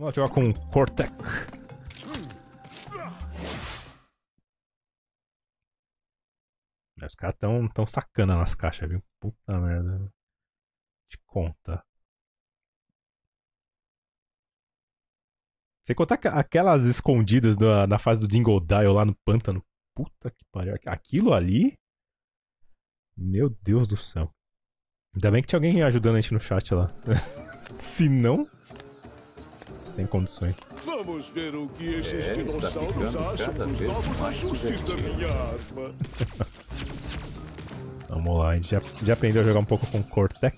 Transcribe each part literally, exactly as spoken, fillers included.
Vamos jogar com Cortec. Os caras tão, tão sacana nas caixas, viu? Puta merda. Te conta. Sem contar aquelas escondidas na, na fase do Dingle Dial lá no pântano. Puta que pariu. Aquilo ali... Meu Deus do céu. Ainda bem que tinha alguém ajudando a gente no chat lá. Se não... Sem condições. Vamos ver o que esses É, está dinossauros ficando acham cada dos vez novos mais ajustes da divertido. minha arma. Vamos lá, a gente já, já aprendeu a jogar um pouco com Cortec.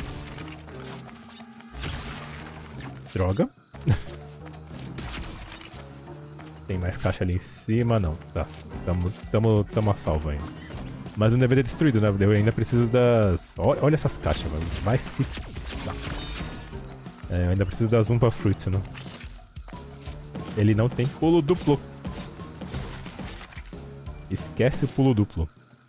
Droga. Tem mais caixa ali em cima? Não, tá. Tamo, tamo, tamo a salvo ainda. Mas não deveria ter destruído, né? Eu ainda preciso das... Olha, olha essas caixas, mano. Vai se... É, eu ainda preciso das Wumpa Fruits, né? Ele não tem pulo duplo. Esquece o pulo duplo.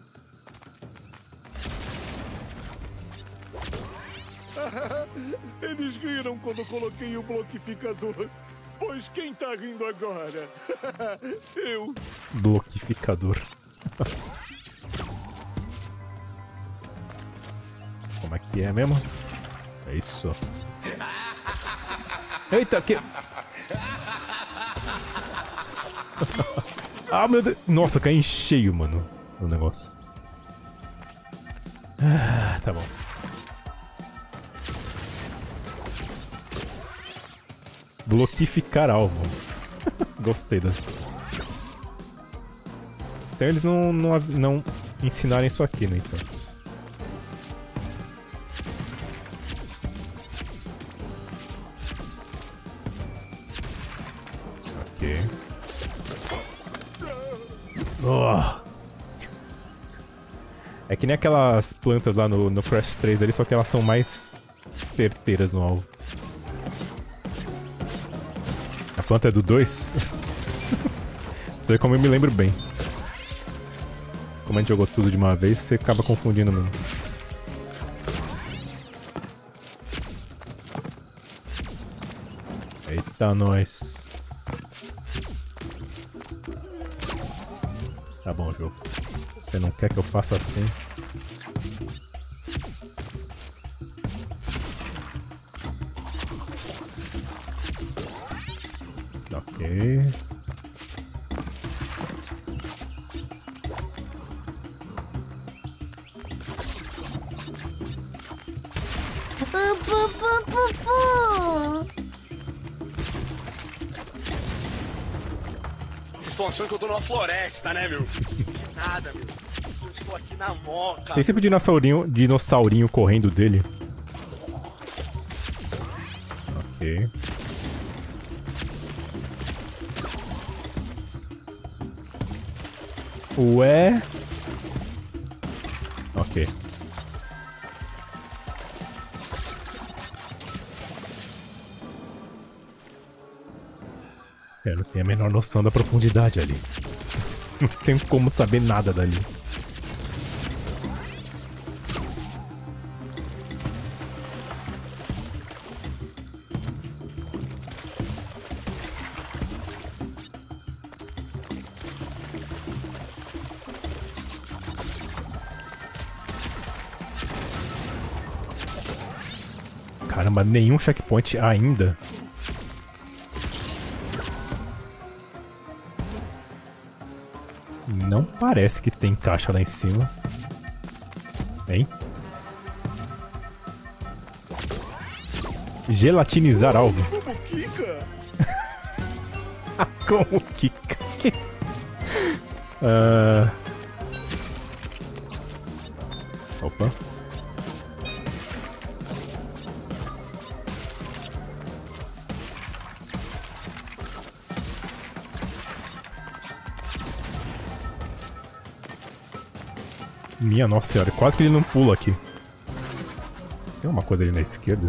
Eles riram quando coloquei o bloquificador. Pois quem tá rindo agora? Eu. Bloquificador. Como é que é mesmo? É isso. Eita, que... Ah, meu Deus. Nossa, cai em cheio, mano. O negócio. Ah, tá bom. Bloquificar alvo. Gostei da... Então eles não, não, não ensinarem isso aqui, no entanto. Ok. Oh. É que nem aquelas plantas lá no, no Crash três ali, só que elas são mais certeiras no alvo. A planta é do dois? Você vê como eu me lembro bem. Como a gente jogou tudo de uma vez, você acaba confundindo mesmo. Eita, nós. Tá bom, jogo. Você não quer que eu faça assim? Ok. Vocês estão achando que eu tô numa floresta, né, meu? Nada, meu. Eu estou aqui na moca. Tem sempre o dinossaurinho, dinossaurinho correndo dele. Ok. Ué? Ok. Eu não tenho a menor noção da profundidade ali. Não tenho como saber nada dali. Caramba, nenhum checkpoint ainda. Não parece que tem caixa lá em cima. Hein? Gelatinizar alvo. Como Kika? Como Kika? uh... Opa. Minha nossa senhora, quase que ele não pula aqui. Tem uma coisa ali na esquerda.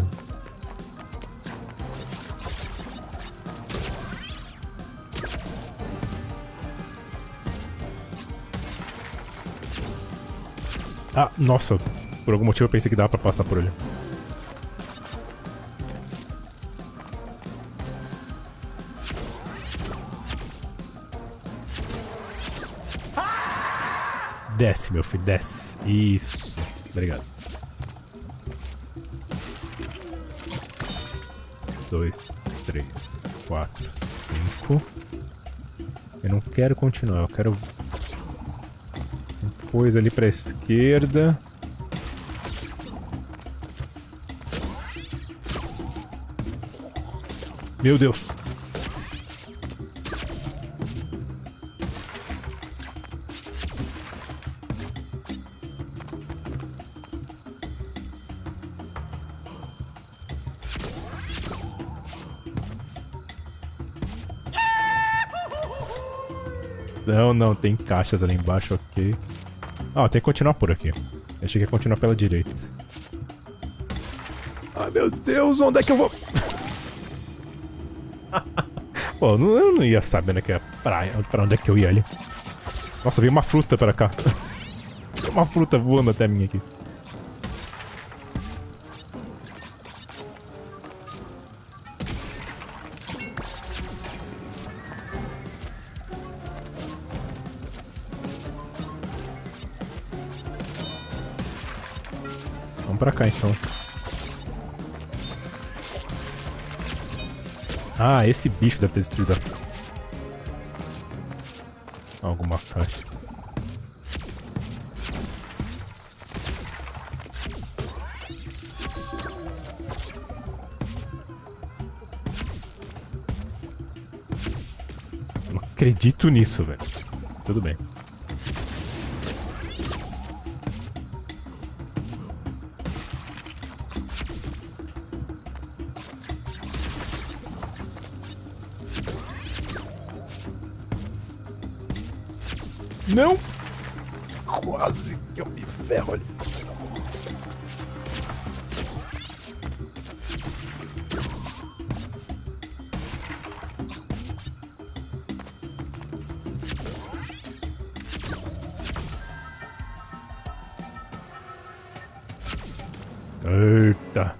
Ah, nossa. Por algum motivo eu pensei que dava pra passar por ele. Desce, meu filho, desce. Isso. Obrigado. Dois, três, quatro, cinco. Eu não quero continuar, eu quero... Depois ali pra esquerda. Meu Deus. Não, não, tem caixas ali embaixo, ok. Ah, tem que continuar por aqui. Eu achei que ia continuar pela direita. Ai, meu Deus, onde é que eu vou? Pô, eu não ia sabendo que é praia, pra onde é que eu ia ali. Nossa, veio uma fruta pra cá. Tem uma fruta voando até mim aqui. Vamos pra cá então. Ah, esse bicho deve ter destruído alguma caixa. Não acredito nisso, velho. Tudo bem. Não! Quase que eu me ferro ali. Eita.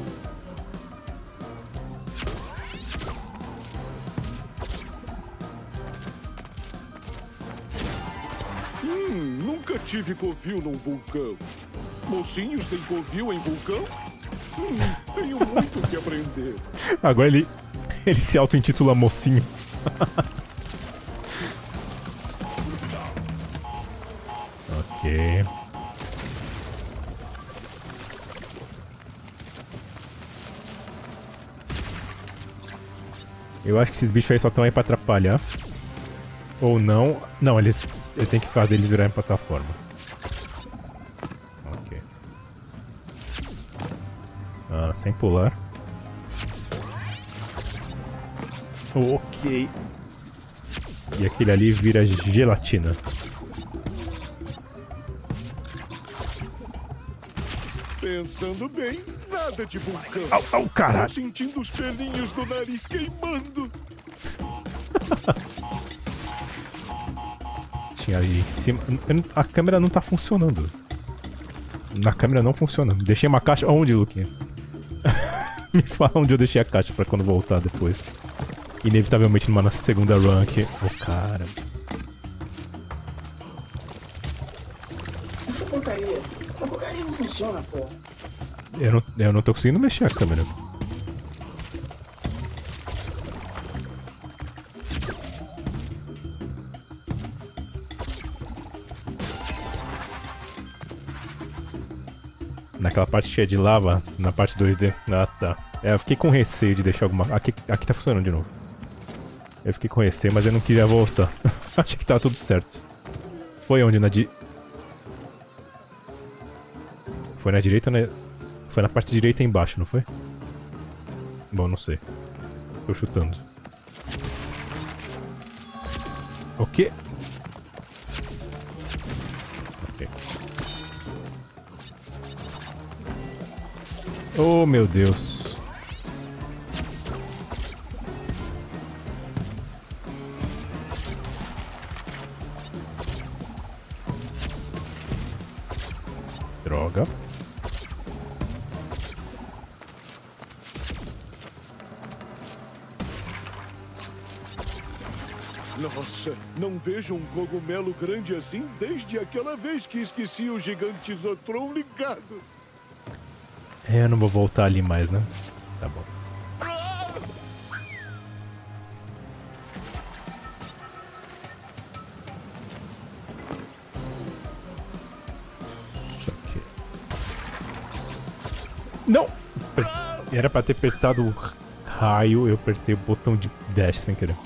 Hum, nunca tive covil num vulcão. Mocinhos têm covil em vulcão? Hum, tenho muito que aprender. Agora ele, ele se auto-intitula mocinho. Ok. Eu acho que esses bichos aí só estão aí pra atrapalhar. Ou não. Não, eles... Eu tenho que fazer eles virarem plataforma. Ok. Ah, sem pular. Ok. E aquele ali vira gelatina. Pensando bem, nada de vulcão. Au, au, caralho. Tô sentindo os pelinhos do nariz queimando. Tinha ali em cima. A câmera não tá funcionando. Na câmera não funciona. Deixei uma caixa. Onde, Luquinha? Me fala onde eu deixei a caixa pra quando voltar depois. Inevitavelmente numa segunda run aqui. Oh, cara. Essa porcaria. Essa porcaria não funciona, pô. Eu não, eu não tô conseguindo mexer a câmera. Naquela parte cheia de lava, na parte dois D. Ah, tá. É, eu fiquei com receio de deixar alguma... Aqui, aqui tá funcionando de novo. Eu fiquei com receio, mas eu não queria voltar. Achei que tava tudo certo. Foi onde? Na di... Foi na direita ou na... Foi na parte direita embaixo, não foi? Bom, não sei. Tô chutando. O quê? Ok. Oh, meu Deus. Droga. Nossa, não vejo um cogumelo grande assim desde aquela vez que esqueci o gigante Zotron ligado. É, eu não vou voltar ali mais, né? Tá bom. Aqui. Não! Era pra ter apertado o raio, eu apertei o botão de dash sem querer.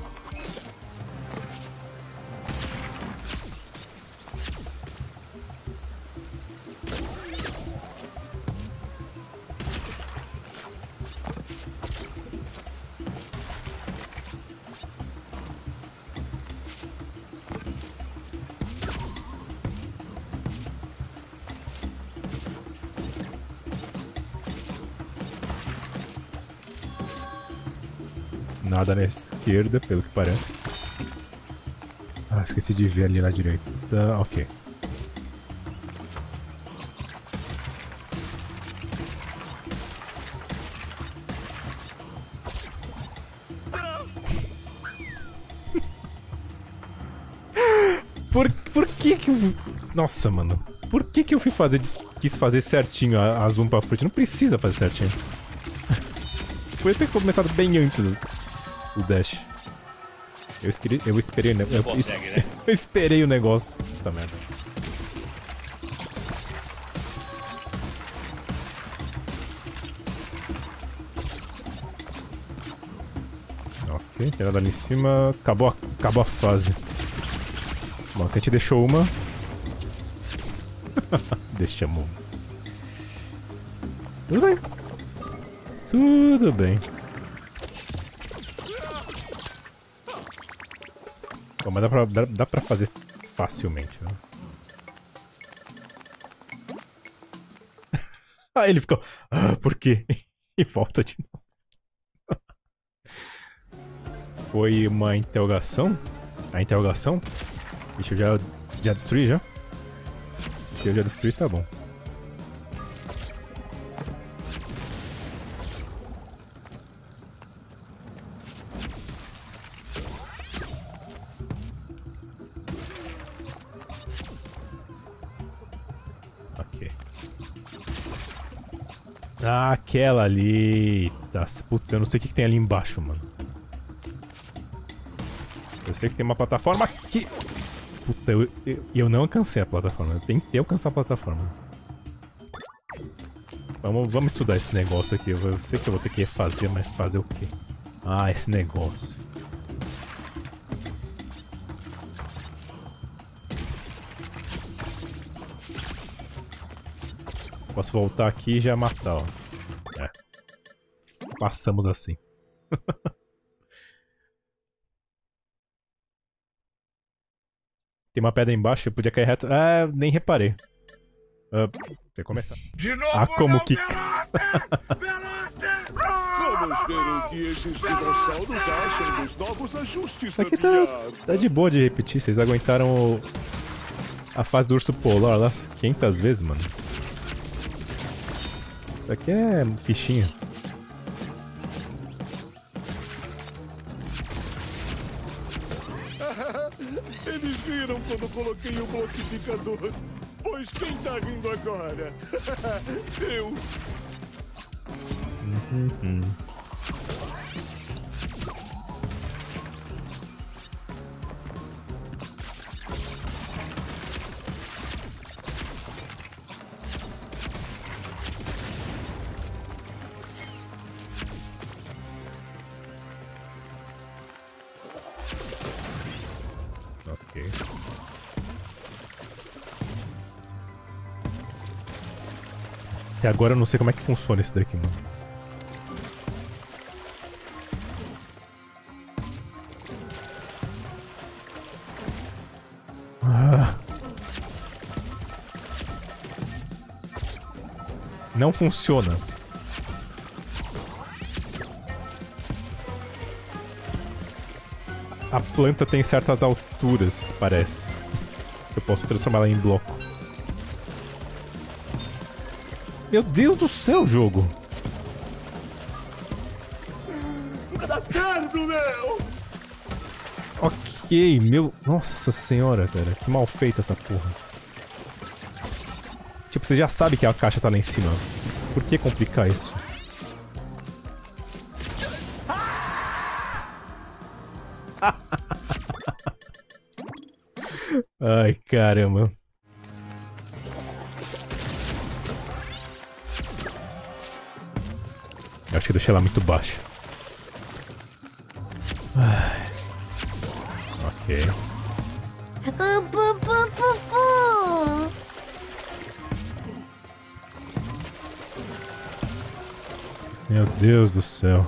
Nada na esquerda, pelo que parece. Ah, esqueci de ver ali na direita. Ah, ok. Por, por que que eu... Nossa, mano. Por que que eu fui fazer... Quis fazer certinho a, a zoom pra frente? Não precisa fazer certinho. Podia ter começado bem antes o dash. Eu, esqueri, eu esperei, né? Eu, consegue, es, né? eu esperei o negócio. Puta merda. Ok, tirada ali em cima. Acabou a, acabou a fase. Bom, se a gente deixou uma. Deixamos. Tudo bem. Tudo bem. Bom, mas dá pra, dá, dá pra fazer facilmente, né? Ah, ele ficou... Ah, por quê? E volta de novo. Foi uma interrogação? A interrogação? Deixa eu já, já destruir, já? Se eu já destruir, tá bom. Ah, aquela ali. Tá, putz, eu não sei o que, que tem ali embaixo, mano. Eu sei que tem uma plataforma aqui. Puta, eu, eu, eu não alcancei a plataforma. Eu tentei alcançar a plataforma. Vamos, vamos estudar esse negócio aqui. Eu, eu sei que eu vou ter que refazer, mas fazer o quê? Ah, esse negócio. Posso voltar aqui e já matar, ó. É. Passamos assim. Tem uma pedra embaixo, eu podia cair reto. Ah, nem reparei. Uh, Vai começar. De novo, ah, como não, que... Vamos ver o que esses dinossauros acham dos novos ajustes. Isso aqui tá, tá de boa de repetir. Vocês aguentaram o... a fase do urso polar lá quinhentas vezes, mano. Isso aqui é fichinha. Eles viram quando coloquei o bloquificador. Pois quem tá rindo agora? Eu. Uhum. Ok. Até agora eu não sei como é que funciona esse daqui, mano. Ah. Não funciona. A planta tem certas alturas, parece. Eu posso transformá-la em bloco. Meu Deus do céu, jogo! Tá certo, meu! Ok, meu... Nossa senhora, cara. Que mal feita essa porra. Tipo, você já sabe que a caixa tá lá em cima. Por que complicar isso? Ai, caramba. Eu acho que eu deixei ela muito baixo. Ai. Ok. Meu Deus do céu.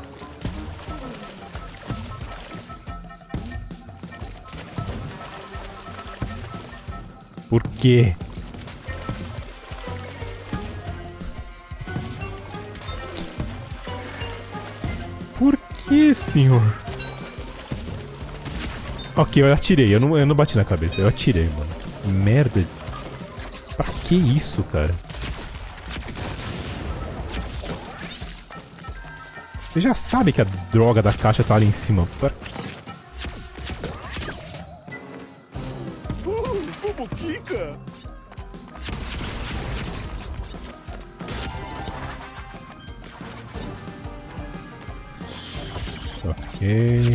Por quê? Por que, senhor? Ok, eu atirei. Eu não, eu não bati na cabeça. Eu atirei, mano. Merda. Pra que isso, cara? Você já sabe que a droga da caixa tá ali em cima. Pra... Uh, como Kika? Ok.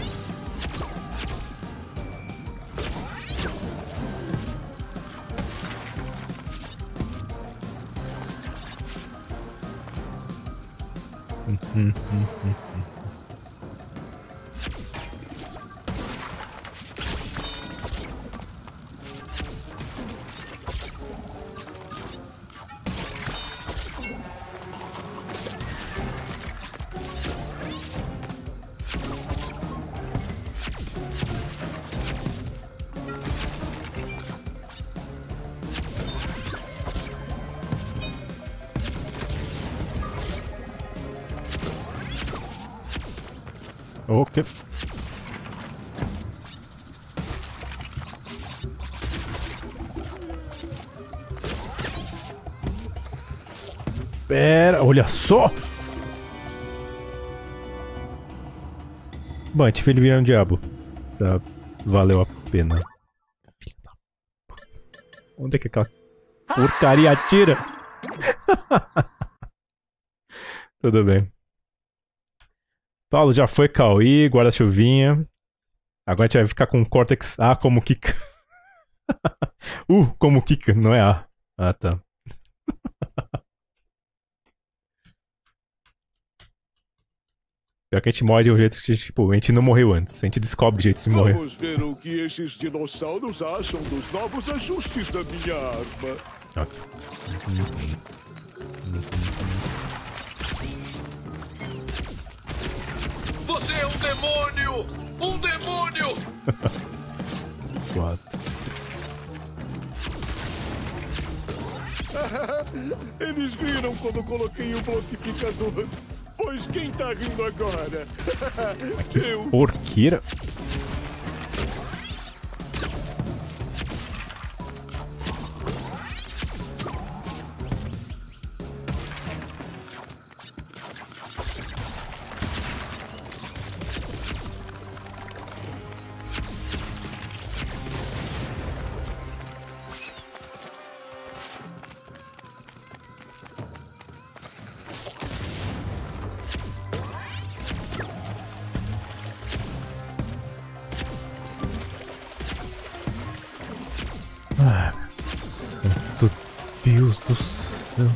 Hum, hum, hum, hum. Ok. Pera, olha só! Bom, a gente fez ele virar um diabo. Tá, valeu a pena. Filho da puta. Onde é que aquela porcaria atira? Tudo bem. Paulo, já foi Cauí, guarda-chuvinha. Agora a gente vai ficar com Cortex A como Kika. U como Kika, não é A. Ah, tá. Pior que a gente morre de um jeito que, tipo, a gente não morreu antes. A gente descobre o jeito de morrer. Vamos ver o que esses dinossauros acham dos novos ajustes da minha arma. Ok. Você é um demônio! Um demônio! Quatro. Eles riram quando coloquei o bloquificador. Pois quem tá rindo agora? Eu. Porqueira. Ah, santo Deus do céu.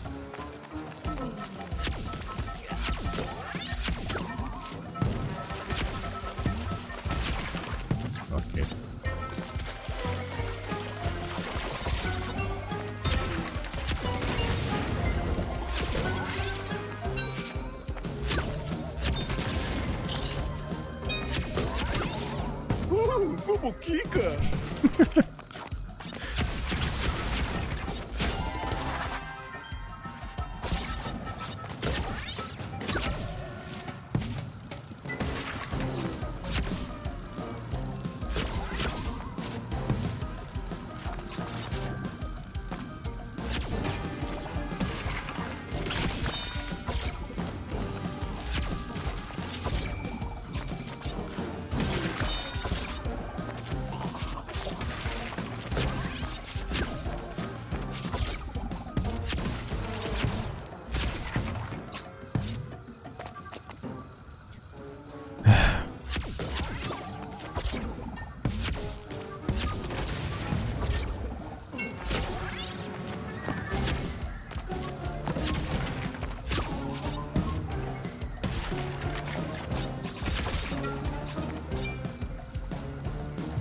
Ok. Uh, como Kika?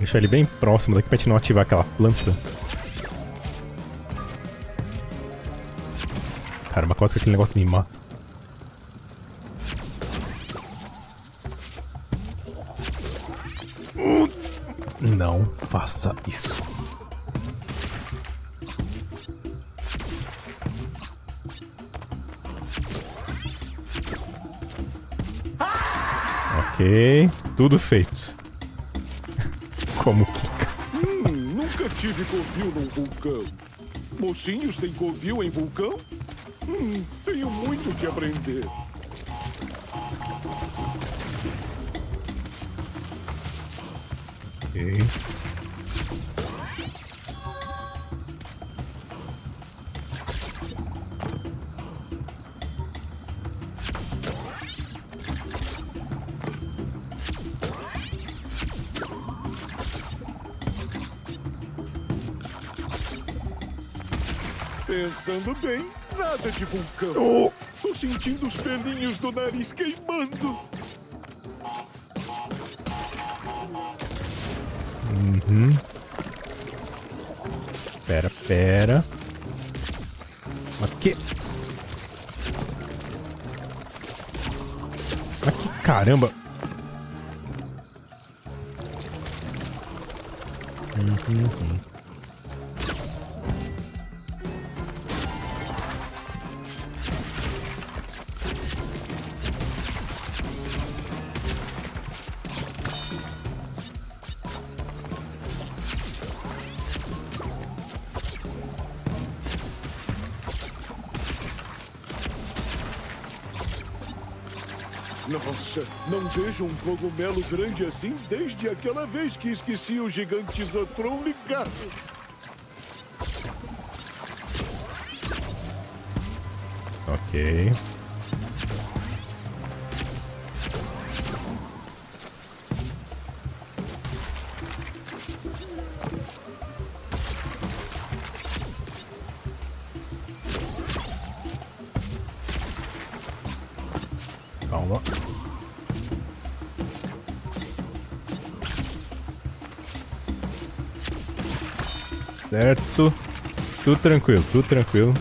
deixar ele bem próximo daqui pra gente não ativar aquela planta. Caramba, quase que aquele negócio me mata. Não faça isso. Ok, tudo feito. Como quica. Hum, nunca tive covil num vulcão. Mocinhos têm covil em vulcão? Hum, tenho muito que aprender. Ok. Pensando bem, nada de vulcão. Oh. Tô sentindo os pelinhos do nariz queimando. Uhum. Pera, pera. Aqui. Aqui, caramba. Uhum. Nossa, não vejo um cogumelo grande assim desde aquela vez que esqueci o Gigantizotron ligado. Ok. Calma. Certo. Tudo tranquilo, tudo tranquilo.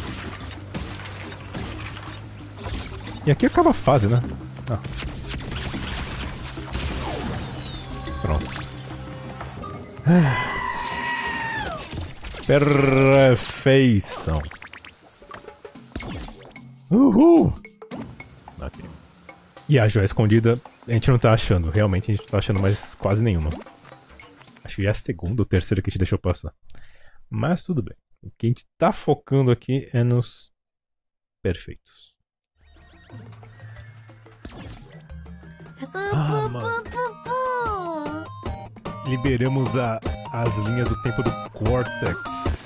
E aqui acaba a fase, né? Ah. Pronto. Ah. Perfeição. Uhul! Ok. E a joia escondida, a gente não tá achando. Realmente, a gente não tá achando mais quase nenhuma. Acho que já é a segunda ou terceira que a gente deixou passar. Mas tudo bem. O que a gente tá focando aqui é nos perfeitos. Ah, mano. Liberamos a, as linhas do tempo do Cortex.